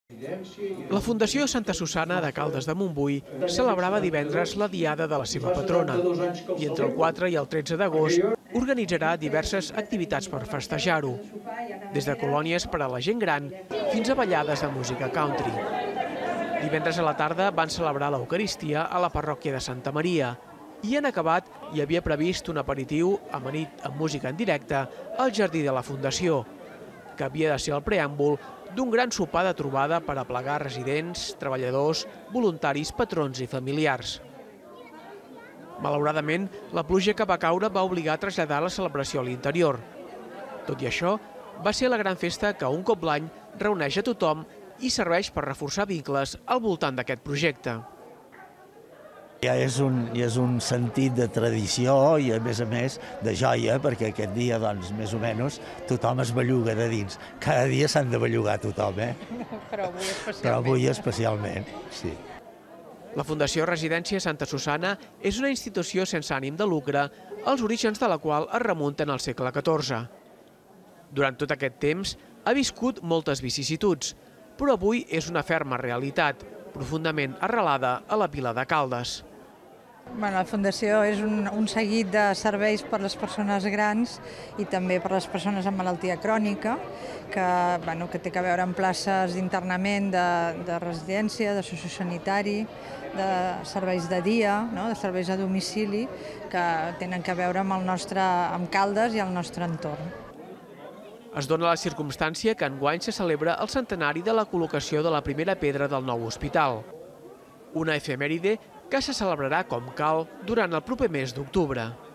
La Fundació Santa Susana de Caldes de Montbui celebrava divendres la diada de la seva patrona i entre el 4 i el 13 d'agost organitzarà diverses activitats per festejar-ho, des de colònies per a la gent gran fins a ballades de música country. Divendres a la tarda van celebrar l'Eucaristia a la parròquia de Santa Maria i en acabat hi havia previst un aperitiu amanit amb música en directe al jardí de la Fundació, que havia de ser el preàmbul d'un gran sopar de trobada per aplegar residents, treballadors, voluntaris, patrons i familiars. Malauradament, la pluja que va caure va obligar a traslladar la celebració a l'interior. Tot i això, va ser la gran festa que un cop l'any reuneix a tothom i serveix per reforçar vincles al voltant d'aquest projecte. Ja és un sentit de tradició i, a més, de joia, perquè aquest dia, doncs, més o menys, tothom es belluga de dins. Cada dia s'han de bellugar tothom, Però avui especialment, sí. La Fundació Residència Santa Susana és una institució sense ànim de lucre, els orígens de la qual es remunten al segle XIV. Durant tot aquest temps ha viscut moltes vicissituds, però avui és una ferma realitat, profundament arrelada a la vila de Caldes. La Fundació és un seguit de serveis per a les persones grans i també per a les persones amb malaltia crònica, que té a veure amb places d'internament, de residència, de sociosanitari, de serveis de dia, de serveis a domicili, que tenen a veure amb Caldes i el nostre entorn. Es dona la circumstància que enguany se celebra el centenari de la col·locació de la primera pedra del nou hospital. Una efemèride que se celebrarà com cal durant el proper mes d'octubre.